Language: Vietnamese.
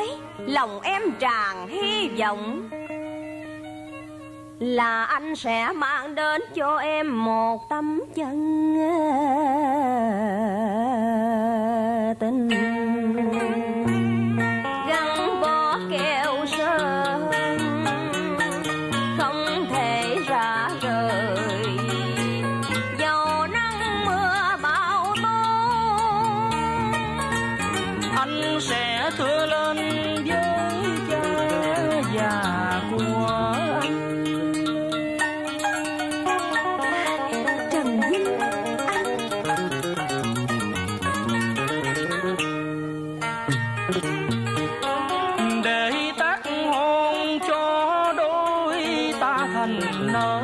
nói, lòng em tràn hy vọng là anh sẽ mang đến cho em một tấm chân tình gắn bó keo sơn, không thể ra rời dầu nắng mưa bão tố. Anh sẽ thưa lên với cha già của anh. Trần Vinh, để tác hôn cho đôi ta thành nợ.